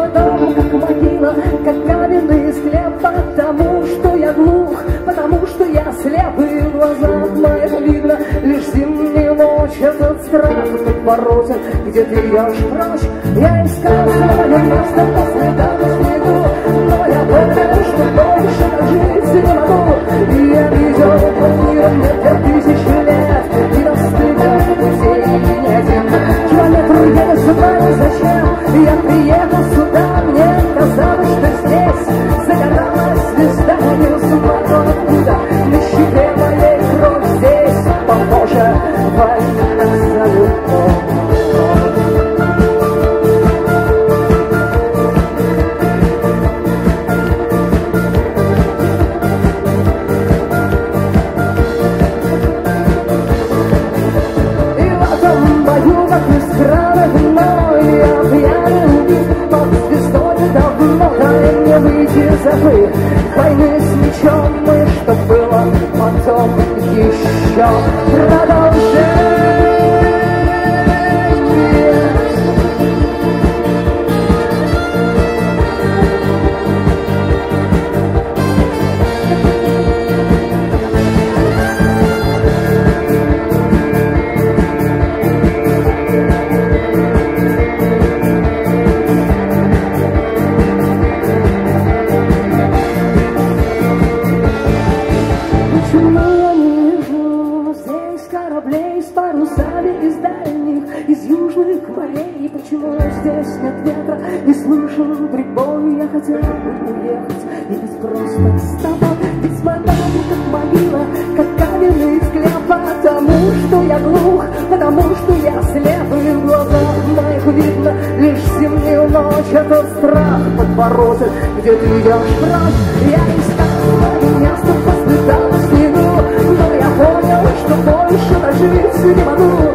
мой дом, как могила, как каменный склеп, потому что я глух, потому что я слеп, и в глазах моих видно лишь зимнюю ночь. Этот страх подворотен, где ты идешь прочь. Я искал свое место по следам и снегу, но я понял, что больше так жить не могу. И я видел под миром не 2000 лет, и достигнув путей ни один километр я не знаю зачем. Я приехал сюда, мне казалось, что здесь загоралась звезда. Не смотрел откуда на щеке моей кровь. Здесь похоже война за любовь. Войны с мечом мы, что было потом еще продолжение. Из южных морей, почему здесь нет ветра, не слышен прибой? Я хотел бы уехать и быть просто с тобой. Ведь моя дом как могила, как каменный склеп, потому что я глух, потому что я слеп, и в глазах моих видно лишь зимнюю ночь. Этот страх подворотен, где ты идешь прочь. Я искал свое место по следам в снегу, но я понял, что больше так жить не могу.